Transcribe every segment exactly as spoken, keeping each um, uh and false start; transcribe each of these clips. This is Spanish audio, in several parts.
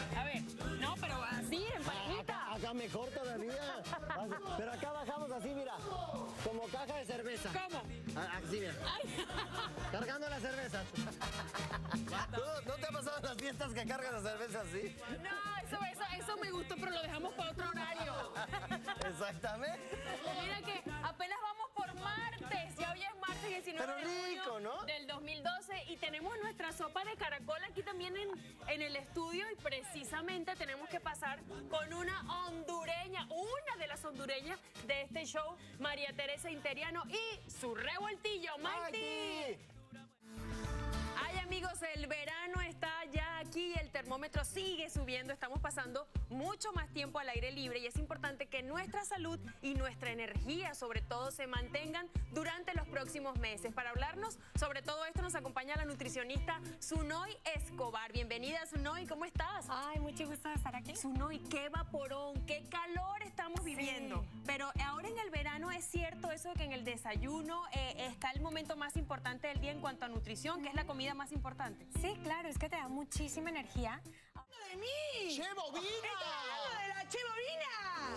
A ver, no, pero así, en parejita. Acá, acá mejor todavía. Pero acá bajamos así, mira. Como caja de cerveza. ¿Cómo? Así, mira. Ay. Cargando las cervezas. ¿No, ¿No te ha pasado en las fiestas que cargas las cervezas así? No, eso, eso, eso me gustó, pero lo dejamos para otro horario. Exactamente. Mira que apenas vamos por martes. Ya hoy es martes diecinueve Pero de rico, junio ¿no? del dos mil doce y tenemos nuestra sopa de caracol aquí también en, en el estudio y precisamente tenemos que pasar con una hondureña, una de las hondureñas de este show, María Teresa Interiano y su revoltillo, Maiti. Ay, amigos, el verano está ya aquí, el termómetro sigue subiendo, estamos pasando mucho más tiempo al aire libre y es importante que nuestra salud y nuestra energía, sobre todo, se mantengan durante los próximos meses. Para hablarnos sobre todo esto nos acompaña la nutricionista Zunoy Escobar. Bienvenida, Zunoy, ¿cómo estás? Ay, mucho gusto de estar aquí. Zunoy, qué vaporón, qué calor estamos viviendo. Sí. Pero ahora en el verano es cierto eso de que en el desayuno eh, está el momento más importante del día en cuanto a nutrición, que es la comida más importante. Sí, claro, es que te da muchísima energía. ¡De mí! ¡Che Bovina! ¡Estás hablando de la Che Bovina!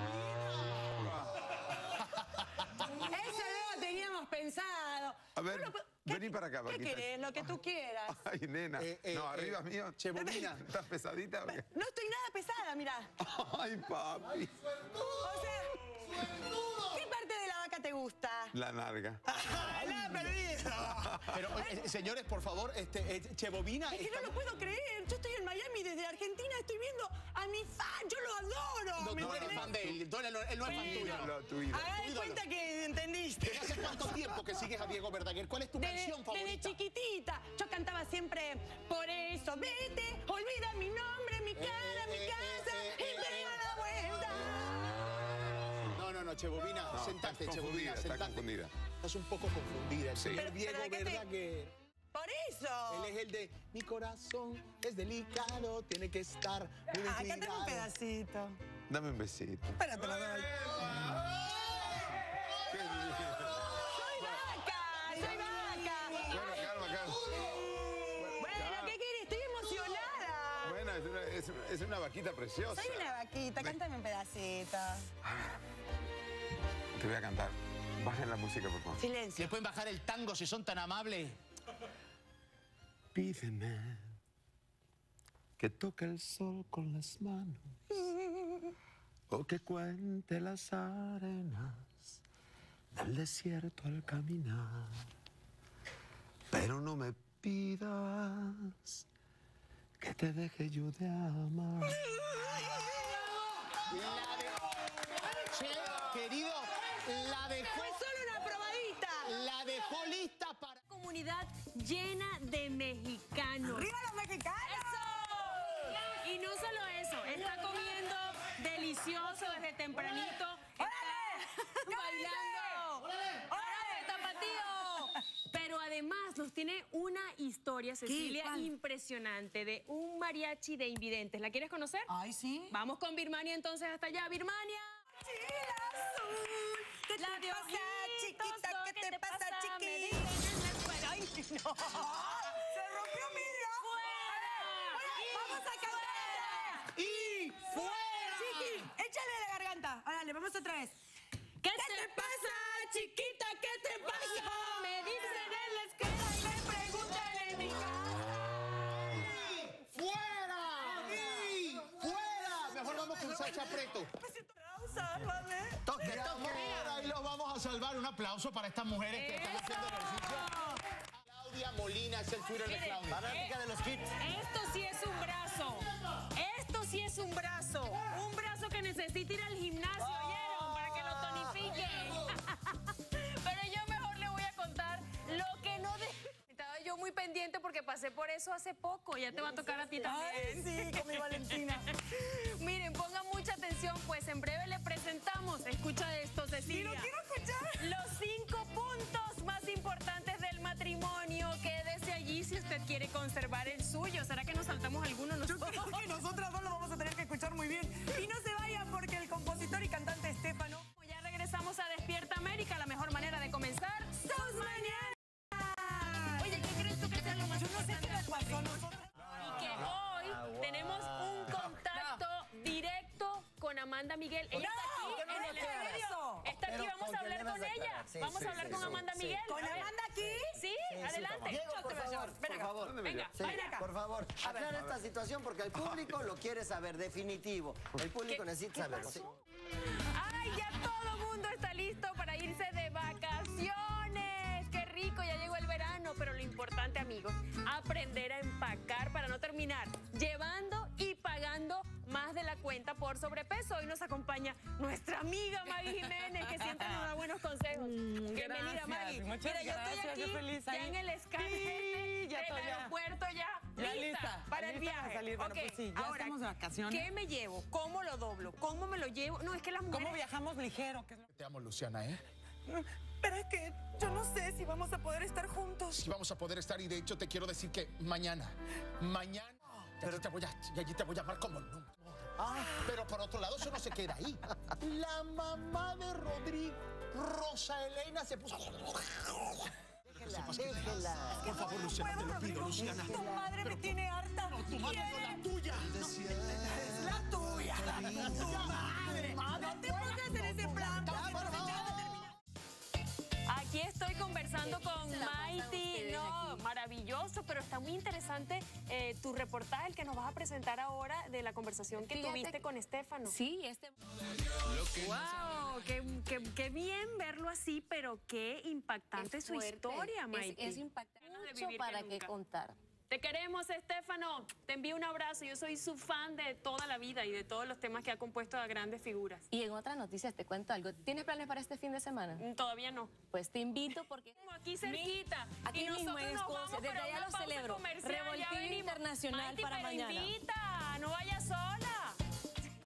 ¡Che Bovina! Eso luego teníamos pensado. A ver, Bueno, vení ¿qué- para acá, ¿Qué Paquita. querés? Lo que tú quieras. Ay, nena. Eh, eh, no, arriba eh, mío. Che Bovina. ¿Estás pesadita o qué? No estoy nada pesada, mirá. Ay, papi. O sea, ¿qué parte de la vaca te gusta? La narga. ¡Ay, la perdido! Pero, eh, señores, por favor, este, eh, Che Bovina... Es que no lo puedo creer. Yo estoy en Miami desde Argentina, estoy viendo a mi fan. Yo lo adoro. No, ¿me no eres entendés? fan de él, no, él no él no es fan tuyo. Lo tuyo. Haga de ídolo. cuenta que entendiste. ¿Desde hace cuánto tiempo que sigues a Diego Verdaguer? ¿Cuál es tu Desde, canción favorita? desde chiquitita, yo cantaba siempre, por eso vete, olvida mi nombre, mi cara, mi eh, casa, eh, y eh, te eh, da la vuelta. No, no, no, Che Bovina, No, sentate, estás Che Bovina, confundida, estás sentate. confundida. Estás un poco confundida. El Sí. señor Pero- Diego pero ¿de qué te- Verdaguer. Por eso. Él es el de mi corazón es delicado, tiene que estar muy Ah, cántame un inclinado. pedacito. Dame un besito. Espérate, lo doy. Qué lindo. ¡Soy vaca! ¡Soy vaca! Bueno, calma, calma. Bueno, ¿qué quieres? Estoy emocionada. Bueno, es una, es una- es una vaquita preciosa. Soy una vaquita, cántame un pedacito. Te voy a cantar. Bajen la música, por favor. Silencio. ¿Le pueden bajar el tango si son tan amables? Pídeme que toque el sol con las manos o que cuente las arenas del desierto al caminar. Pero no me pidas que te deje yo de amar. La de... Che, querido, la dejó, Fue solo una probadita. la dejó lista para... Comunidad llena de mexicanos. ¡Arriba los mexicanos! ¡Eso! Y no solo eso, está comiendo delicioso desde tempranito. Está bailando. ¡Órale, tapatío! Pero además nos tiene una historia, Cecilia, ¿Cuál? impresionante de un mariachi de invidentes. ¿La quieres conocer? Ay, sí. Vamos con Birmania entonces hasta allá. birmania. ¿Qué La te de pasa, ojitos, chiquita? lo ¿Qué que te pasa, Me chiquita? dicen en la escuela. Ay, no. ¡Se rompió mi radio! ¡Fuera! ¡Vamos a cantar! ¡Y fuera! Chiqui, échale de la garganta. Órale, vamos otra vez. ¿Qué, ¿Qué te pasa, chiquita? ¿Qué te pasa? Me dicen en la escuela y me preguntan en mi casa. ¡Fuera! ¡Y fuera! Mejor vamos con Sacha Preto. Me siento sálvame. Toque, toque. Ahí los vamos a salvar. Un aplauso para estas mujeres que están haciendo ejercicio. Claudia Molina es el Twitter de Claudia. Fanática de los hits. Esto sí es un brazo. Esto sí es un brazo. Un brazo que necesita ir al gimnasio, ¿oyeron? Para que lo tonifique. Pero yo mejor le voy a contar lo que no de... Estaba yo muy pendiente porque pasé por eso hace poco. Ya te va a tocar a ti también. Ay, sí, con mi Valentina. Miren, pongan mucha atención, pues en breve le presentamos. Escucha esto, Cecilia. Y lo quiero escuchar. Los cinco puntos más importantes del matrimonio. Quédese allí si usted quiere conservar el suyo. ¿Será que nos saltamos alguno Yo nosotros? creo que nosotras dos lo vamos a tener que escuchar muy bien. Y no se vayan porque el compositor y cantante Estefano... Ya regresamos a Despierta América, la mejor manera de comenzar ¡Sus mañanas! Oye, ¿qué crees tú que sea lo más Yo no sé qué importante nos del pasó a matrimonio? nosotros. Y que hoy tenemos un Vamos sí, a hablar sí, con sí, Amanda sí. Miguel. ¿Con A ver. Amanda aquí? Sí, adelante. Diego, por favor, Ven por acá. favor. Venga, Sí, ven acá. por favor, aclara esta situación porque el público lo quiere saber, definitivo. El público ¿Qué- necesita qué saberlo. pasó? ¡Ay, ya todo mundo está listo para irse de vacaciones! ¡Qué rico! Ya llegó el verano, pero lo importante, amigos, aprender a empacar para no terminar llevando y pagando más de la cuenta por sobrepeso. Hoy nos acompaña nuestra amiga Maggie Jiménez, que siempre nos da buenos consejos. Bienvenida, gracias, Maggie. muchas Mira, yo gracias, estoy aquí, yo feliz ya ahí. en el escáner Sí, ya del estoy ya. aeropuerto, ya, Ya lista, lista, para el lista para viaje. salir. Bueno, Ok, pues sí, ya ahora, estamos de vacaciones. ¿qué me llevo? ¿Cómo lo doblo? ¿Cómo me lo llevo? No, es que las mujeres... ¿Cómo viajamos ligero? ¿Qué es lo- Te amo, Luciana, ¿eh? Pero es que yo no sé si vamos a poder estar juntos. Sí vamos a poder estar y de hecho te quiero decir que mañana, mañana, y allí te voy a, y allí te voy a amar como nunca. Ah, pero por otro lado, eso no se queda ahí. La mamá de Rodrigo, Rosa Elena, se puso... Déjela, déjela. Por favor, Luciana, te lo pido, Luciana. Tu madre me tiene harta. No, tu madre no, la tuya. Es la tuya. Tu madre. No te pongas en ese plan. porque no se trata de terminar. Aquí estoy conversando con Maiti. No, maravilloso, pero está muy interesante eh, tu reportaje, el que nos vas a presentar ahora de la conversación que Fíjate tuviste que- con Estefano. Sí, este... ¡Wow! Qué, qué- qué bien verlo así, pero qué impactante es su fuerte, historia, es- Maiti. Es, impactante Ganas de mucho vivir para que que nunca. contar. Te queremos, Estefano. Te envío un abrazo. Yo soy su fan de toda la vida y de todos los temas que ha compuesto a grandes figuras. Y en otras noticias te cuento algo. ¿Tienes planes para este fin de semana? Mm, Todavía no. Pues te invito porque... Como aquí cerquita. Aquí y mismo nosotros en nos Escocia. vamos Desde para allá una lo pausa celebro. comercial, ya Revoltillo venimos. internacional Maiti, para pero mañana. invita.